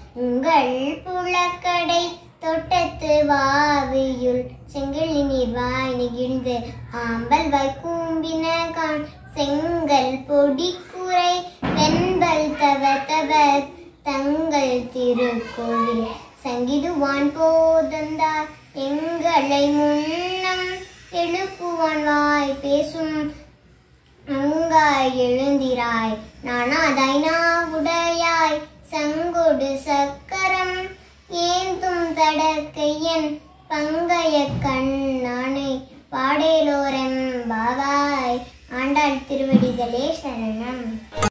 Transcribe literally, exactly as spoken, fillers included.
உங்கள் புலக்கடை தொட்டத்து வாவியுள் செங்கிழி நீர்வாய் நெகிழ்ந்து ஆம்பல் வாய் கூம்பின கான் செங்கல் பொடிக்குறை வெண்பல் தவ தவ தங்கள் திருக்கோவில் சங்கிடுவான் போதந்தார் எங்களை முன்னம் எழுப்புவான் வாய் பேசும் அங்காய் எழுந்திராய் நானாதாய் நாவுடையாய் சங்கொடு சக்கரம் ஏந்தும் தடக்கையன் பங்கைய கண்ணானை பாடேலோரம் பாவாய் ஆண்டாள் திருவடிகளே சரணம்.